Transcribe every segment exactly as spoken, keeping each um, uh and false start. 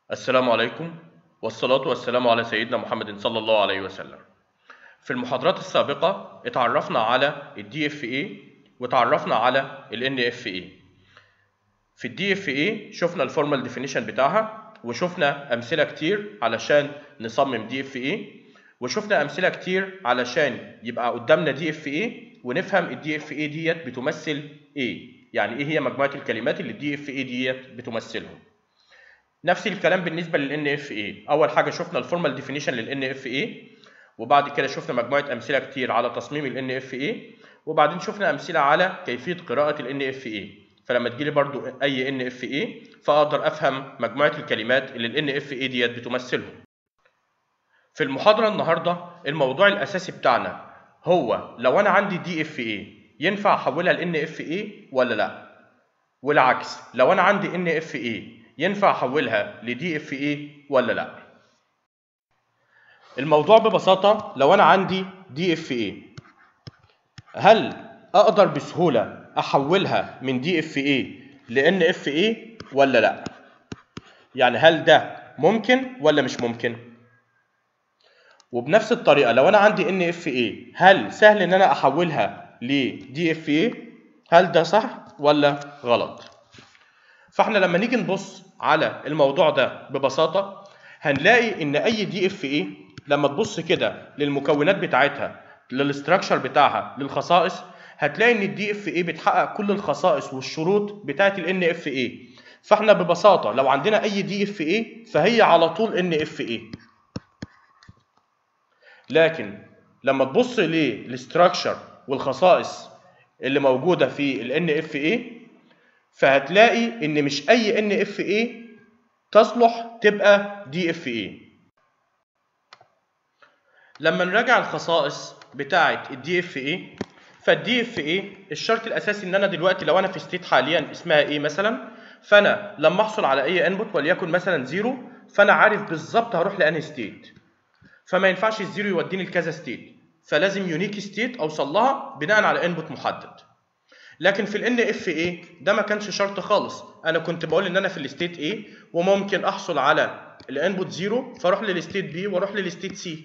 السلام عليكم والصلاة والسلام على سيدنا محمد صلى الله عليه وسلم. في المحاضرات السابقة اتعرفنا على ال دي إف إيه وتعرفنا على ال إن إف إيه. في ال دي إف إيه شفنا الفورمال ديفينيشن بتاعها وشفنا أمثلة كتير علشان نصمم دي إف إيه، وشفنا أمثلة كتير علشان يبقى قدامنا دي إف إيه ونفهم ال دي إف إيه ديت بتمثل إيه، يعني إيه هي مجموعة الكلمات اللي ال دي إف إيه ديت بتمثلهم. نفس الكلام بالنسبه لل إن إف إيه. اول حاجه شفنا الفورمال ديفينيشن لل إن إف إيه، وبعد كده شفنا مجموعه امثله كتير على تصميم ال إن إف إيه، وبعدين شفنا امثله على كيفيه قراءه ال إن إف إيه. فلما تجيلي برضو اي إن إف إيه فاقدر افهم مجموعه الكلمات اللي ال إن إف إيه ديت بتمثلهم. في المحاضره النهارده الموضوع الاساسي بتاعنا هو لو انا عندي دي إف إيه ينفع احولها ل إن إف إيه ولا لا، والعكس لو انا عندي إن إف إيه ينفع احولها ل دي إف إيه ولا لا. الموضوع ببساطة لو انا عندي دي إف إيه هل اقدر بسهولة احولها من دي إف إيه ل إن إف إيه ولا لا؟ يعني هل ده ممكن ولا مش ممكن؟ وبنفس الطريقة لو انا عندي إن إف إيه هل سهل ان انا احولها ل دي إف إيه؟ هل ده صح ولا غلط؟ فاحنا لما نيجي نبص على الموضوع ده ببساطة هنلاقي ان اي دي اف ايه لما تبص كده للمكونات بتاعتها، للاستراكشر بتاعها، للخصائص، هتلاقي ان الدي اف ايه بتحقق كل الخصائص والشروط بتاعت ال إن إف إيه. فاحنا ببساطة لو عندنا اي دي اف ايه فهي على طول إن إف إيه. لكن لما تبص للاستراكشر والخصائص اللي موجودة في ال إن إف إيه فهتلاقي ان مش اي إن إف إيه تصلح تبقى دي إف إيه. لما نراجع الخصائص بتاعه الدي إف إيه فالدي إف إيه الشرط الاساسي ان انا دلوقتي لو انا في ستيت حاليا اسمها ايه مثلا، فانا لما احصل على اي انبوت وليكن مثلا زيرو فانا عارف بالظبط هروح لانهي ستيت، فما ينفعش الزيرو يوديني لكذا ستيت، فلازم يونيك ستيت اوصل لها بناء على انبوت محدد. لكن في ال إن إف إيه ده ما كانش شرط خالص، انا كنت بقول ان انا في الستيت A وممكن احصل على الانبوت زيرو فاروح للستيت B واروح للستيت C.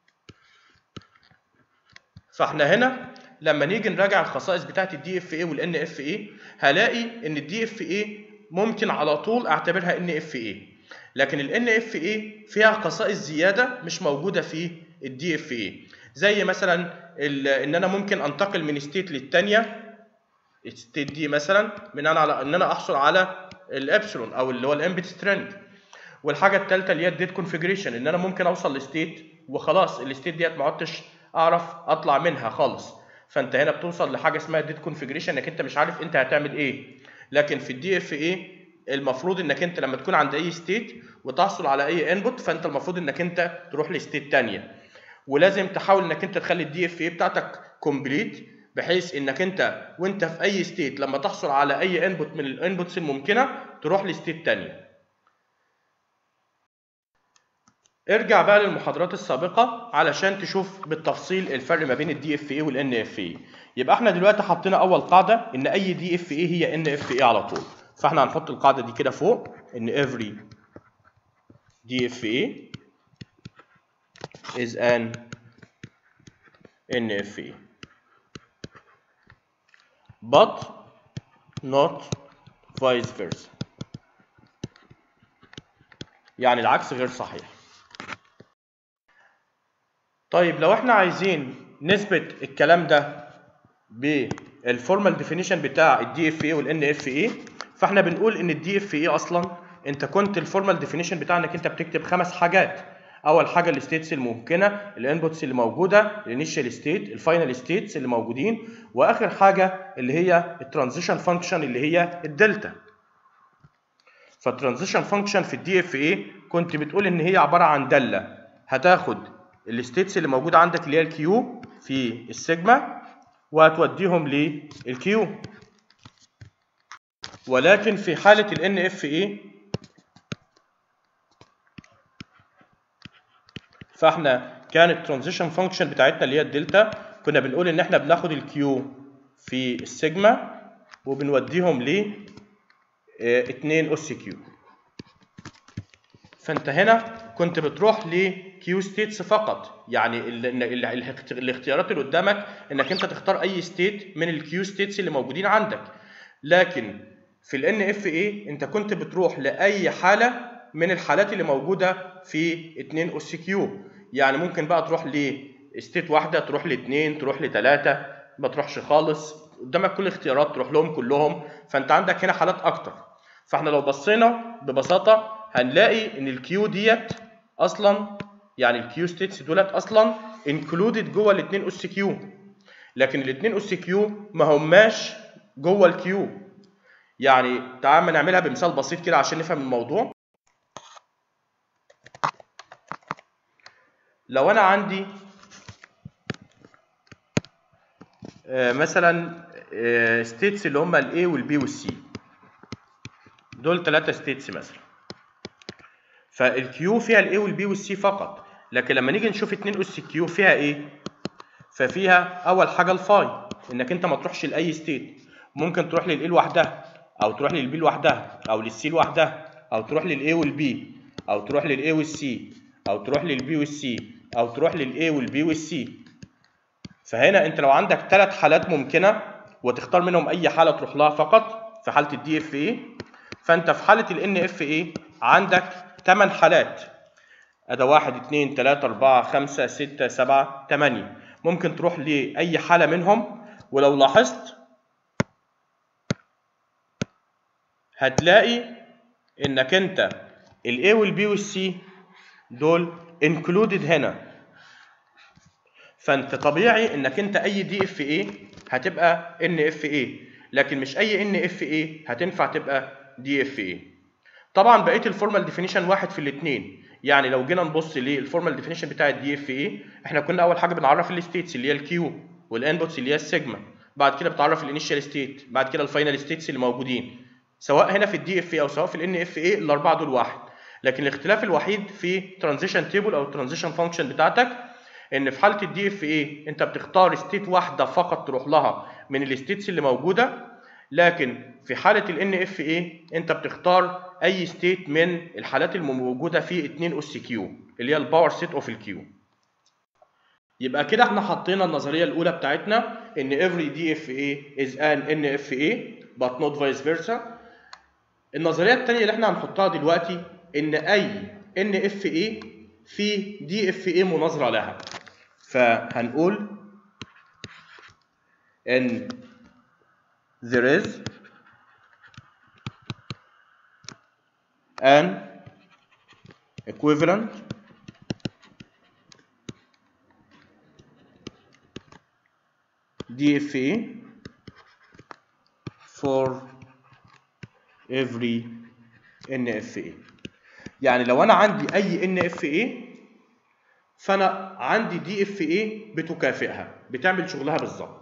فاحنا هنا لما نيجي نراجع الخصائص بتاعت الدي اف اي والان اف اي هلاقي ان الدي اف اي ممكن على طول اعتبرها ان اف اي، لكن الان اف اي فيها خصائص زياده مش موجوده في الدي اف اي، زي مثلا ان انا ممكن انتقل من ستيت للثانيه، الستيت دي مثلا من انا على ان انا احصل على الابسلون او اللي هو الامبت سترينج. والحاجه الثالثه اللي هي الديت كونفيجريشن، ان انا ممكن اوصل لستيت وخلاص الستيت ديت ما عدتش اعرف اطلع منها خالص، فانت هنا بتوصل لحاجه اسمها الديت كونفيجريشن انك انت مش عارف انت هتعمل ايه. لكن في الدي اف اي المفروض انك انت لما تكون عند اي ستيت وتحصل على اي انبوت فانت المفروض انك انت تروح لستيت ثانيه، ولازم تحاول انك انت تخلي الدي اف اي بتاعتك كومبليت بحيث انك انت وانت في اي ستيت لما تحصل على اي انبوت من الانبوتس الممكنه تروح لستيت ثانيه. ارجع بقى للمحاضرات السابقه علشان تشوف بالتفصيل الفرق ما بين الدي اف اي والان اف اي. يبقى احنا دلوقتي حطينا اول قاعده ان اي دي اف اي هي ان اف اي على طول، فاحنا هنحط القاعده دي كده فوق ان every دي اف اي is an إن إف إيه but not vice versa، يعني العكس غير صحيح. طيب لو احنا عايزين نثبت الكلام ده بالفورمال ديفينيشن بتاع الدي اف اي والان اف اي فاحنا بنقول ان الدي اف اي اصلا انت كنت الفورمال ديفينيشن بتاعك انك انت بتكتب خمس حاجات. اول حاجه الستيتس الممكنه، الانبوتس اللي موجوده، الانيشال ستيت، الفاينل ستيتس اللي موجودين، واخر حاجه اللي هي الترانزيشن فانكشن اللي هي الدلتا. فالترانزيشن فانكشن في الدي اف اي كنت بتقول ان هي عباره عن داله هتاخد الستيتس اللي موجوده عندك اللي هي الكيو في السيجما وهتوديهم للكيو. ولكن في حاله ال إن إف إيه فاحنا كانت الترانزيشن فانكشن بتاعتنا اللي هي الدلتا كنا بنقول ان احنا بناخد الكيو في السيجما وبنوديهم ل اتنين اس كيو. فانت هنا كنت بتروح لكيو ستيتس فقط، يعني ال ال ال الاختيارات اللي قدامك انك انت تختار اي ستيت من الكيو ستيتس اللي موجودين عندك. لكن في ال إن إف إيه انت كنت بتروح لاي حاله من الحالات اللي موجوده في اتنين اس كيو، يعني ممكن بقى تروح لستيت واحده، تروح لاثنين، تروح لثلاثه، ما تروحش خالص، قدامك كل الاختيارات تروح لهم كلهم، فانت عندك هنا حالات اكتر. فاحنا لو بصينا ببساطه هنلاقي ان الكيو ديت اصلا، يعني الكيو ستيتس دولت اصلا انكلودد جوه الاثنين اس كيو، لكن الاثنين اس كيو ما هماش جوه الكيو. يعني تعال نعملها بمثال بسيط كده عشان نفهم الموضوع. لو انا عندي آه مثلا آه ستيتس اللي هم الاي والبي والسي، دول ثلاثه ستيتس مثلا، فالكيو فيها الاي والبي والسي فقط، لكن لما نيجي نشوف اتنين اس كيو فيها ايه؟ ففيها اول حاجه الفاي، انك انت ما تروحش لاي ستيت، ممكن تروح للاي لوحدها، او تروح للبي لوحدها، او للسي لوحدها، او تروح للاي والبي، او تروح للاي والسي، او تروح للبي والسي، او تروح للاي والبي والسي. فهنا انت لو عندك ثلاث حالات ممكنه وتختار منهم اي حاله تروح لها فقط في حاله الدي اف اي، فانت في حاله الان اف اي عندك ثمان حالات، ادي واحد اتنين تلاته اربعه خمسه سته سبعه تمانيه، ممكن تروح لاي حاله منهم. ولو لاحظت هتلاقي انك انت الاي والبي والسي دول انكلودد هنا، فانت طبيعي انك انت اي دي اف اي هتبقى ان اف اي، لكن مش اي ان اف اي هتنفع تبقى دي اف اي. طبعا بقيه الفورمال ديفينيشن واحد في الاثنين، يعني لو جينا نبص للفورمال ديفينيشن بتاع الدي اف اي، احنا كنا اول حاجه بنعرف الستيتس اللي هي الكيو، والانبوتس اللي هي السيجما، بعد كده بتعرف الانيشال ستيت، بعد كده الفاينل ستيتس اللي موجودين، سواء هنا في الدي اف اي او سواء في الان اف اي، الاربعه دول واحد. لكن الاختلاف الوحيد في ترانزيشن تيبل او الترانزيشن فانكشن بتاعتك، ان في حاله الدي اف اي انت بتختار ستيت واحده فقط تروح لها من الستيتس اللي موجوده، لكن في حاله الان اف اي انت بتختار اي ستيت من الحالات الموجوده في اتنين اس كيو اللي هي الباور سيت اوف الكيو. يبقى كده احنا حطينا النظريه الاولى بتاعتنا ان every دي اف اي is an ان اف اي but not vice versa. النظريه الثانيه اللي احنا هنحطها دلوقتي ان اي ان اف اي في دي اف اي مناظره لها، فهنقول ان there is an equivalent دي اف اي for every ان اف اي. يعني لو انا عندي اي ان اف اي فانا عندي دي اف اي بتكافئها، بتعمل شغلها بالظبط.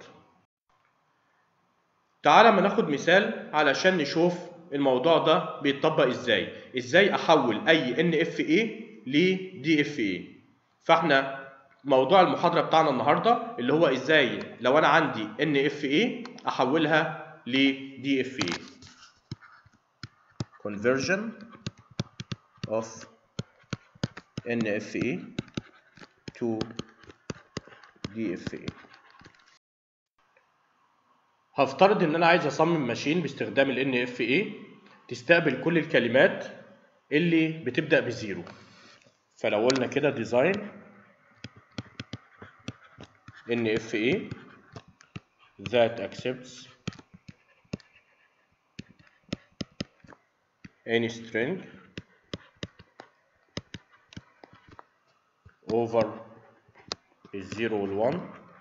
تعالى ما ناخد مثال علشان نشوف الموضوع ده بيتطبق ازاي، ازاي احول اي ان اف اي لدي اف اي. فاحنا موضوع المحاضره بتاعنا النهارده اللي هو ازاي لو انا عندي ان اف اي احولها لدي اف اي. conversion of ان اف اي to دي اف اي. هفترض ان انا عايز اصمم ماشين باستخدام ال إن إف إيه تستقبل كل الكلمات اللي بتبدأ بزيرو. فلو قلنا كده ديزاين إن إف إيه that accepts any string over zero and one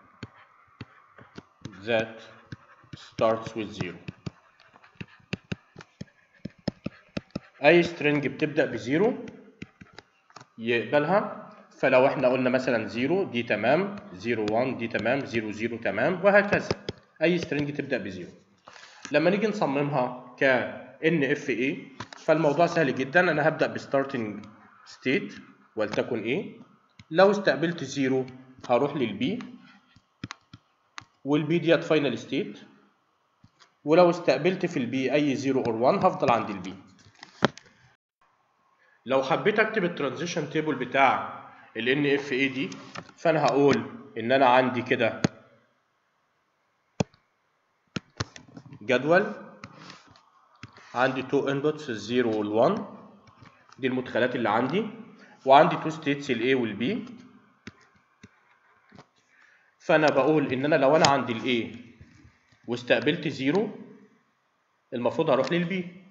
that starts with zero. اي string بتبدأ بزيرو يقبلها. فلو احنا قلنا مثلا زيرو دي تمام، زيرو واحد دي تمام، زيرو زيرو تمام، وهكذا اي string تبدأ بزيرو. لما نيجي نصممها ك إن إف إيه فالموضوع سهل جدا. انا هبدأ بستارتنج ستيت ولتكن ايه، لو استقبلت زيرو هروح للبي، والبي ديت فاينل ستيت، ولو استقبلت في البي اي زيرو اور واحد هفضل عند البي. لو حبيت اكتب الترانزيشن تيبل بتاع ال إن إف إيه دي، فانا هقول ان انا عندي كده جدول، عندي تو انبوتس الزيرو والوان، دي المدخلات اللي عندي، وعندي تو ستيتس الاي والبي. فانا بقول ان انا لو انا عندي الاي واستقبلت زيرو، المفروض هروح للبي.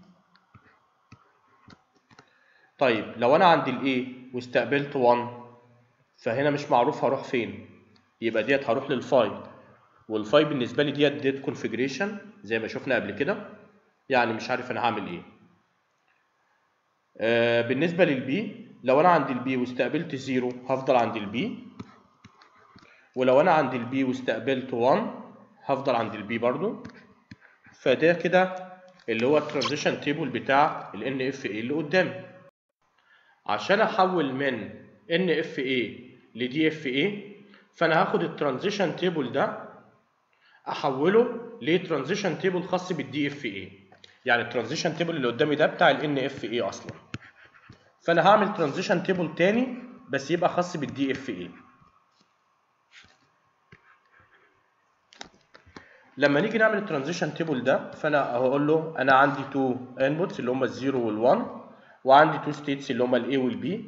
طيب لو انا عندي الاي واستقبلت واحد، فهنا مش معروف هروح فين، يبقى ديت هروح للفاي، والفاي بالنسبه لي ديت ديت كونفيجريشن زي ما شفنا قبل كده، يعني مش عارف انا هعمل ايه. آه بالنسبه للبي، لو انا عندي البي واستقبلت زيرو هفضل عند البي، ولو انا عند البي واستقبلت واحد هفضل عند البي برضو. فده كده اللي هو الترانزيشن تيبل بتاع ال إن إف إيه اللي قدامي. عشان احول من إن إف إيه ل دي إف إيه، فانا هاخد الترانزيشن تيبل ده احوله لترانزيشن تيبل خاص بالدي اف اي. يعني الترانزيشن تيبل اللي قدامي ده بتاع ال إن إف إيه اصلا، فانا هعمل ترانزيشن تيبل تاني بس يبقى خاص بالدي اف اي. لما نيجي نعمل الترانزيشن تيبل ده، فانا هقول له انا عندي تو انبوتس اللي هم الزيرو والوان، وعندي تو ستيتس اللي هم الاي والبي.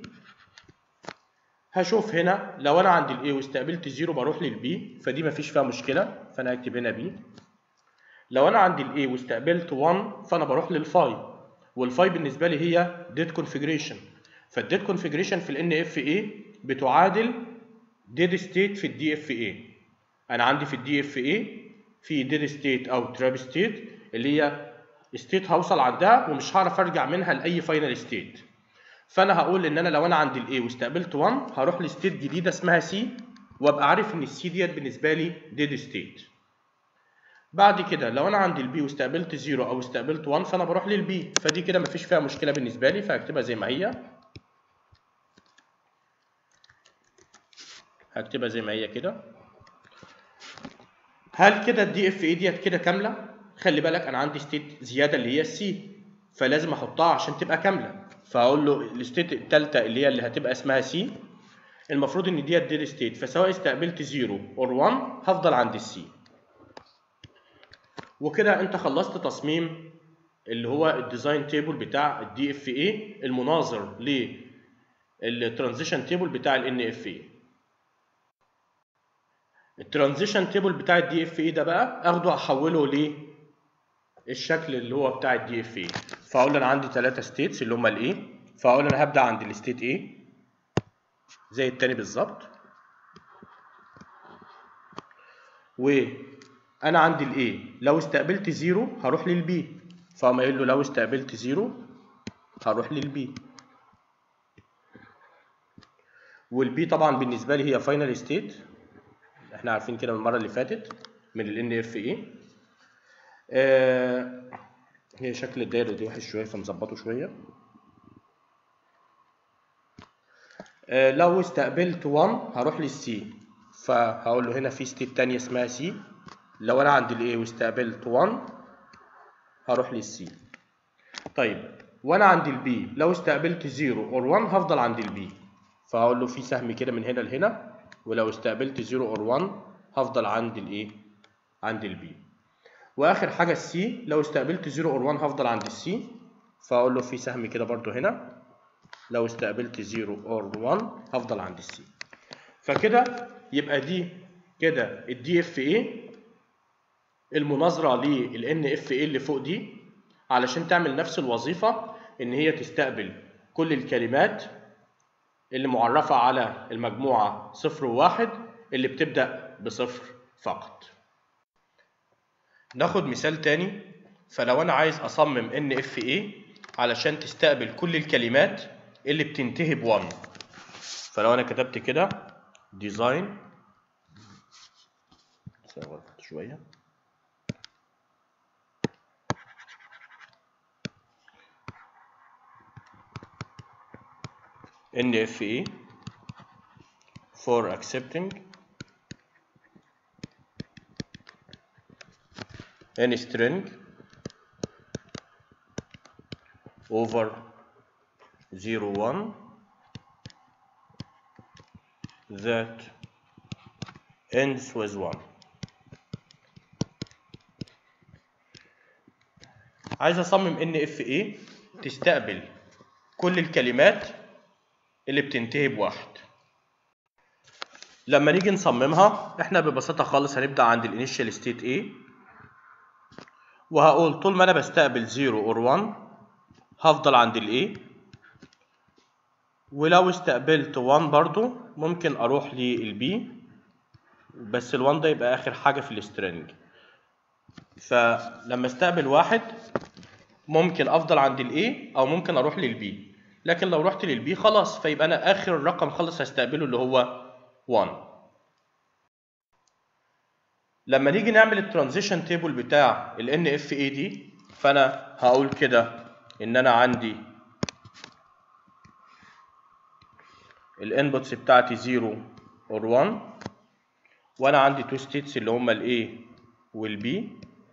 هشوف هنا لو انا عندي الاي واستقبلت زيرو بروح للبي، فدي مفيش فيها مشكله، فانا هكتب هنا بي. لو انا عندي الاي واستقبلت واحد، فانا بروح للفاي، والفاي بالنسبه لي هي ديد كونفيجريشن. فالديد كونفيجريشن في الان اف اي بتعادل ديد ستيت في الدي اف اي. انا عندي في الدي اف اي في ديد ستيت او تراب ستيت، اللي هي ستيت هوصل عندها ومش هعرف ارجع منها لاي فاينل ستيت. فانا هقول ان انا لو انا عندي الاي واستقبلت واحد هروح لستيت جديده اسمها سي، وابقى عارف ان السي ديت بالنسبه لي ديد ستيت. بعد كده لو انا عندي البي واستقبلت زيرو او استقبلت واحد، فانا بروح للبي، فدي كده مفيش فيها مشكله بالنسبه لي، فهكتبها زي ما هي. هكتبها زي ما هي كده. هل كده الدي اف اي ديت كده كامله؟ خلي بالك انا عندي ستيت زياده اللي هي السي، فلازم احطها عشان تبقى كامله. فهقول له الستيت الثالثه اللي هي اللي هتبقى اسمها سي، المفروض ان ديت ديد ستيت، فسواء استقبلت زيرو اور واحد هفضل عند السي. وكده انت خلصت تصميم اللي هو الديزاين تيبل بتاع الدي اف اي المناظر للترانزيشن تيبل بتاع الان اف اي. الترانزيشن تيبل بتاع الدي اف اي ده بقى اخده احوله للشكل اللي هو بتاع الدي اف اي. فاقول انا عندي ثلاثه ستيتس اللي هم الاي، فاقول انا هبدا عند الستيت اي زي التاني بالظبط، وانا عندي الاي لو استقبلت زيرو هروح للبي، فاقوم قايل له لو استقبلت زيرو هروح للبي. والبي طبعا بالنسبه لي هي فاينل ستيت، احنا عارفين كده من المره اللي فاتت من ال إن إف إيه. آه هي شكل الدايره دي وحش شويه فنظبطه شويه. آه لو استقبلت واحد هروح للسي، فهقول له هنا في ستيت تانية اسمها سي. لو انا عند الاي واستقبلت واحد هروح للسي. طيب وانا عند البي لو استقبلت زيرو اور واحد هفضل عند البي، فهقول له في سهم كده من هنا لهنا، ولو استقبلت زيرو اور واحد هفضل عند الايه، عند البي. واخر حاجه السي لو استقبلت زيرو اور واحد هفضل عند السي، فاقول له في سهم كده برضو هنا، لو استقبلت زيرو اور واحد هفضل عند السي. فكده يبقى دي كده الدي اف اي المناظره للان اف اي اللي فوق دي، علشان تعمل نفس الوظيفه ان هي تستقبل كل الكلمات اللي معرفه على المجموعه صفر وواحد اللي بتبدا بصفر فقط. ناخد مثال تاني. فلو انا عايز اصمم ان اف اي علشان تستقبل كل الكلمات اللي بتنتهي بواحد، فلو انا كتبت كده ديزاين شويه إن إف إيه for accepting any string over zero one that ends with one. عايز اصمم إن إف إيه تستقبل كل الكلمات اللي بتنتهي بواحد. لما نيجي نصممها احنا ببساطة خالص هنبدأ عند الانيشال ستيت A، وهقول طول ما انا بستقبل زيرو or one هفضل عند ال A، ولو استقبلت واحد برضو ممكن اروح لل B، بس ال واحد ده يبقى اخر حاجة في السترنج. فلما استقبل واحد ممكن افضل عند ال A او ممكن اروح لل B، لكن لو رحت لل B خلاص فيبقى انا اخر رقم خالص هستقبله اللي هو واحد. لما نيجي نعمل الترانزيشن تيبل بتاع ال إن إف إيه دي، فانا هقول كده ان انا عندي الانبوتس بتاعتي زيرو or واحد، وانا عندي تو ستيتس اللي هما ال A وال B.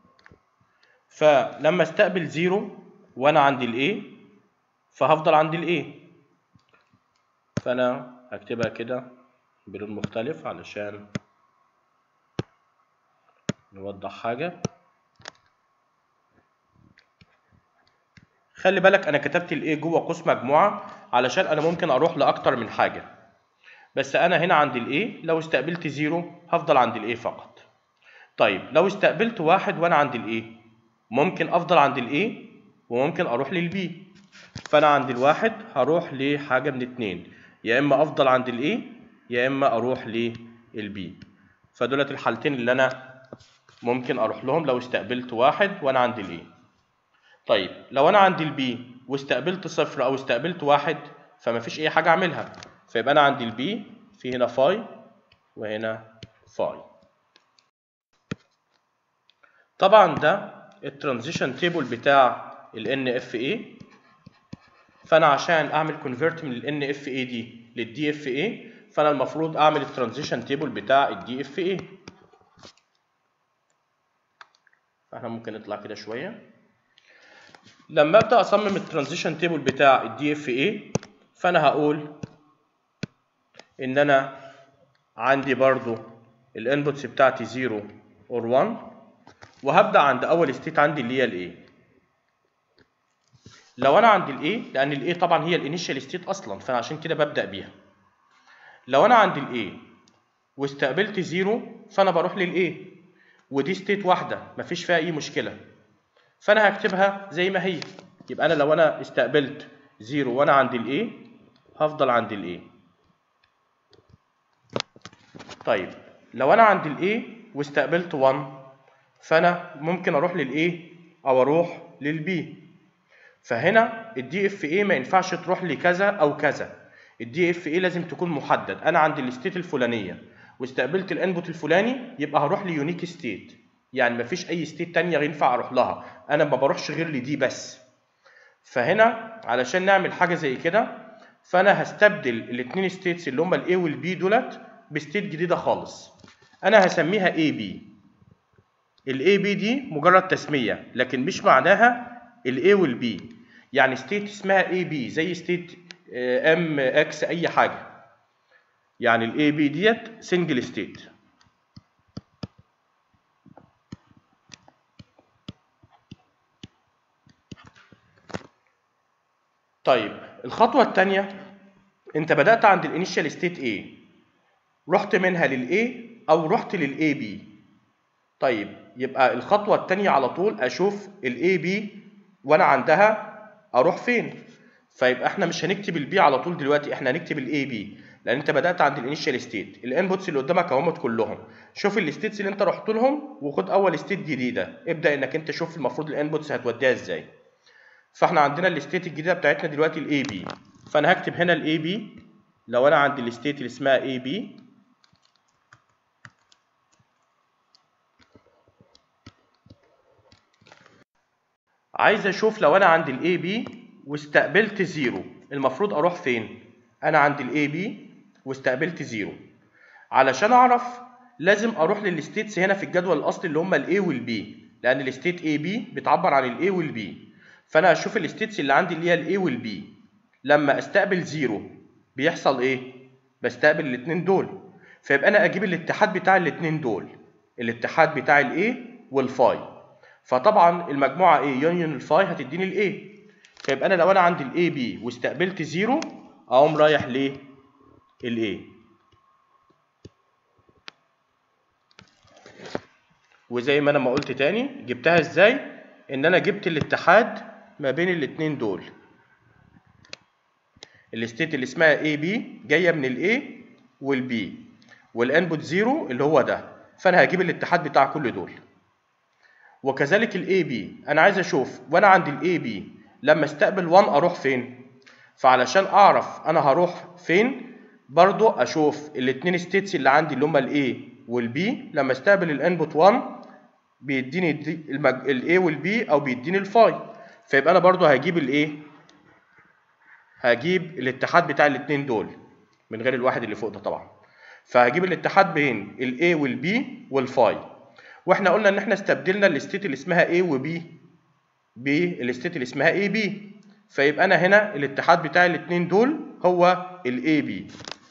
فلما استقبل زيرو وانا عندي ال A فهفضل عند ال A، فانا هكتبها كده بلون مختلف علشان نوضح حاجة. خلي بالك انا كتبت ال A جوه قوس مجموعة علشان انا ممكن اروح لاكتر من حاجة، بس انا هنا عند ال A لو استقبلت زيرو هفضل عند ال A فقط. طيب لو استقبلت واحد وانا عند ال A ممكن افضل عند ال A وممكن اروح لل B. فانا عند الواحد هروح لحاجة من اتنين، يا اما افضل عند ال A يا اما اروح لل B. فدولت الحالتين اللي انا ممكن اروح لهم لو استقبلت واحد وانا عند ال A. طيب لو انا عند ال B واستقبلت صفر او استقبلت واحد فما فيش اي حاجة اعملها، فيبقى انا عند ال B في هنا فاي وهنا فاي. طبعا ده الترانزيشن تيبل بتاع ال إن إف إيه. فانا عشان اعمل كونفيرت من ال إن إف إيه دي لل دي إف إيه فانا المفروض اعمل الترانزيشن تيبل بتاع ال دي إف إيه. فاحنا ممكن نطلع كده شويه. لما ابدا اصمم الترانزيشن تيبل بتاع ال دي إف إيه فانا هقول ان انا عندي برضو الانبوتس بتاعتي زيرو or واحد، وهبدا عند اول ستيت عندي اللي هي ال A. لو انا عند ال A لان ال A طبعا هي الانيشال ستيت اصلا فانا عشان كده ببدا بيها. لو انا عند ال A واستقبلت زيرو فانا بروح لل A، ودي ستيت واحده مفيش فيها اي مشكله، فانا هكتبها زي ما هي. يبقى انا لو انا استقبلت زيرو وانا عند ال A هفضل عند ال A. طيب لو انا عند ال A واستقبلت واحد فانا ممكن اروح لل A او اروح لل B. فهنا ال دي إف إيه ما ينفعش تروح لكذا او كذا، ال دي إف إيه لازم تكون محدد. انا عند الستيت الفلانيه واستقبلت الانبوت الفلاني يبقى هروح ليونيك ستيت، يعني مفيش اي ستيت تانية ينفع اروح لها، انا ما بروحش غير لدي بس. فهنا علشان نعمل حاجه زي كده فانا هستبدل الاثنين ستيتس اللي هم الاي والبي دولت بستيت جديده خالص انا هسميها اي بي. الاي بي دي مجرد تسميه لكن مش معناها الاي والبي، يعني ستيت اسمها اي بي زي ستيت ام اكس اي حاجه، يعني الاي بي ديت سنجل ستيت. طيب الخطوه الثانيه، انت بدات عند الانيشال ستيت A رحت منها للاي او رحت للاي بي. طيب يبقى الخطوه الثانيه على طول اشوف الاي بي وانا عندها اروح فين. فيبقى احنا مش هنكتب البي على طول دلوقتي، احنا هنكتب الاي بي لان انت بدات عند الانيشال ستيت. الانبوتس اللي قدامك اهمت كلهم، شوف الستيتس اللي انت رحت لهم وخد اول ستيت جديده، ابدا انك انت شوف المفروض الانبوتس هتوديها ازاي. فاحنا عندنا الستيت الجديده بتاعتنا دلوقتي الاي بي، فانا هكتب هنا الاي بي. لو انا عندي الستيت اللي اسمها اي بي عايز اشوف لو انا عند الاي بي واستقبلت زيرو المفروض اروح فين. انا عند الاي بي واستقبلت زيرو، علشان اعرف لازم اروح للستيتس هنا في الجدول الاصلي اللي هم الاي والبي، لان الستيت اي بي بتعبر عن الاي والبي. فانا هشوف الستيتس اللي عندي اللي هي الاي والبي. لما استقبل زيرو بيحصل ايه؟ بستقبل الاثنين دول، فيبقى انا اجيب الاتحاد بتاع الاثنين دول، الاتحاد بتاع الاي والفاي. فطبعا المجموعه A يونيون الفاي هتديني الاي، فيبقى انا لو انا عندي الاي بي واستقبلت زيرو اقوم رايح للاي. وزي ما انا ما قلت تاني جبتها ازاي؟ ان انا جبت الاتحاد ما بين الاثنين دول، الستيت اللي اسمها اي بي جايه من الاي والبي، والانبوت زيرو اللي هو ده، فانا هجيب الاتحاد بتاع كل دول. وكذلك الاي بي انا عايز اشوف وانا عند الاي بي لما استقبل واحد اروح فين، فعلشان اعرف انا هروح فين برضو اشوف الاثنين ستيتس اللي عندي اللي هما الاي والبي، لما استقبل الانبوت واحد بيديني الاي والبي او بيديني الفاي، فيبقى انا برضو هجيب الايه، هجيب الاتحاد بتاع الاثنين دول من غير الواحد اللي فوق ده طبعا، فهجيب الاتحاد بين الاي والبي والفاي. واحنا قلنا ان احنا استبدلنا الستيت اللي اسمها A وB بالستيت اللي اسمها اي بي، فيبقى انا هنا الاتحاد بتاع الاثنين دول هو الاي بي.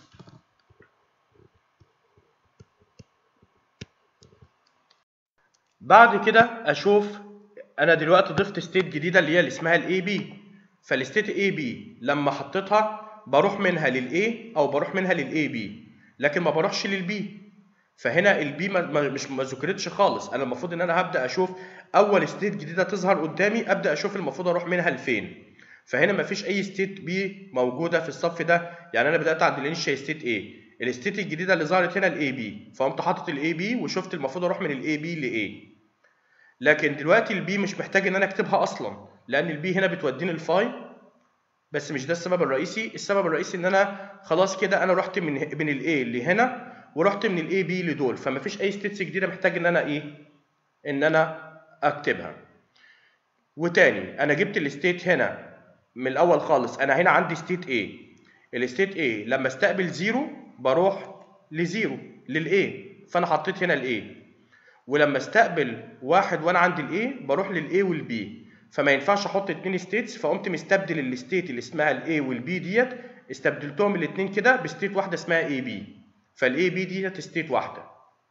بعد كده اشوف انا دلوقتي ضفت ستيت جديده اللي هي اللي اسمها الاي بي، فالستيت اي بي لما حطيتها بروح منها للاي او بروح منها للاي بي، لكن ما بروحش للبي. فهنا البي مش ما ذكرتش خالص، انا المفروض ان انا هبدا اشوف اول ستيت جديده تظهر قدامي ابدا اشوف المفروض اروح منها لفين. فهنا ما فيش اي ستيت بي موجوده في الصف ده، يعني انا بدات عند الانيشال ستيت ايه، الستيت الجديده اللي ظهرت هنا الاي بي، فقمت حاطط الاي بي وشفت المفروض اروح من الاي بي لايه. لكن دلوقتي البي مش محتاج ان انا اكتبها اصلا، لان البي هنا بتوديني الفاي، بس مش ده السبب الرئيسي. السبب الرئيسي ان انا خلاص كده انا رحت من من الاي اللي هنا ورحت من الاي بي لدول، فما فيش اي ستيتس جديده محتاج ان انا ايه، ان انا اكتبها. وتاني انا جبت الستيت هنا من الاول خالص، انا هنا عندي ستيت A، الستيت A لما استقبل زيرو بروح لزيرو للاي، فانا حطيت هنا الاي، ولما استقبل واحد وانا عندي الاي بروح للاي والبي، فما ينفعش احط اتنين ستيتس، فقمت مستبدل الستيت اللي اسمها الاي والبي ديت، استبدلتهم الاثنين كده بستيت واحده اسمها اي بي، فالاي بي ديت ستيت واحده.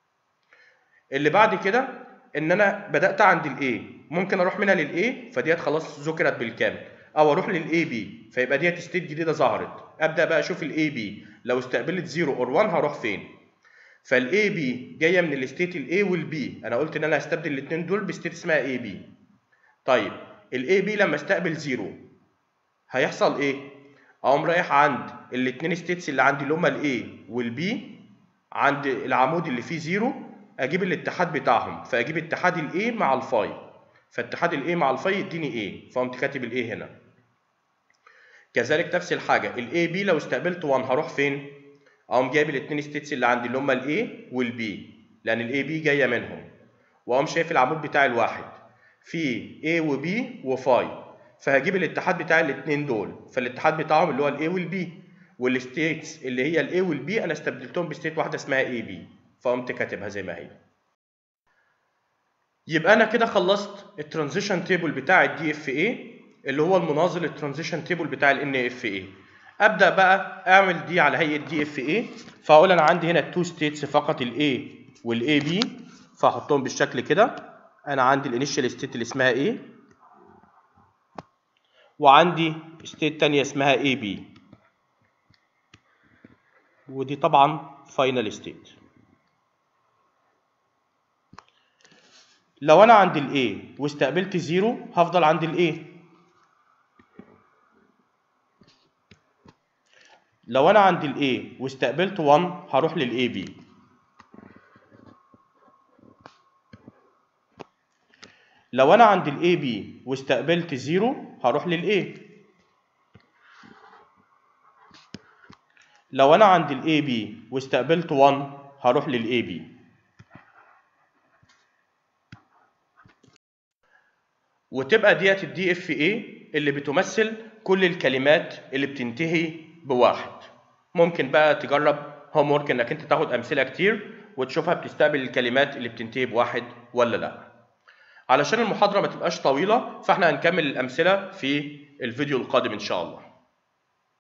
اللي بعد كده ان انا بدات عند الاي، ممكن اروح منها للاي فديت خلاص ذكرت بالكامل، او اروح للاي بي فيبقى ديت ستيت جديده ظهرت، ابدا بقى اشوف الاي بي لو استقبلت زيرو اور واحد هروح فين. فالاي بي جايه من الستيت الاي والبي، انا قلت ان انا هستبدل الاثنين دول بستيت اسمها اي بي. طيب الاي بي لما استقبل زيرو هيحصل ايه؟ اقوم رايح عند الاثنين ستيتس اللي عندي اللي هما الاي والبي، عند العمود اللي فيه زيرو اجيب الاتحاد بتاعهم، فاجيب اتحاد الاي مع الفاي، فاتحاد الاي مع الفاي يديني ايه، فقمت كاتب الاي هنا. كذلك نفس الحاجه الاي بي لو استقبلت واحد هروح فين؟ اقوم جايب الاثنين ستيتس اللي عندي اللي هما الاي والبي، لان الاي بي جايه منهم، واقوم شايف العمود بتاع الواحد فيه A وB وفاي، فهجيب الاتحاد بتاع الاثنين دول، فالاتحاد بتاعهم اللي هو الاي والبي، والستيتس اللي هي الاي والبي انا استبدلتهم بستيت واحده اسمها اي بي، فقمت كاتبها زي ما هي. يبقى انا كده خلصت الترانزيشن تيبل بتاع الدي اف اي اللي هو المناظر للترانزيشن تيبل بتاع الان اف اي. ابدا بقى اعمل دي على هيئه دي اف اي، فاقول انا عندي هنا التو ستيتس فقط الاي والاي بي، فاحطهم بالشكل كده. انا عندي الانيشال ستيت اللي اسمها A، وعندي ستيت تانية اسمها اي بي، ودي طبعا فاينل ستيت. لو انا عند الاي واستقبلت زيرو هفضل عند الاي، لو انا عند الاي واستقبلت واحد هروح للاي بي، لو انا عند الاي بي واستقبلت زيرو هروح للاي، لو انا عند الاي بي واستقبلت واحد هروح للاي بي. وتبقى ديت الدي اف اي اللي بتمثل كل الكلمات اللي بتنتهي بواحد. ممكن بقى تجرب هوم ورك انك انت تاخد امثله كتير وتشوفها بتستقبل الكلمات اللي بتنتهي بواحد ولا لا. علشان المحاضره ما تبقاش طويله فاحنا هنكمل الامثله في الفيديو القادم ان شاء الله.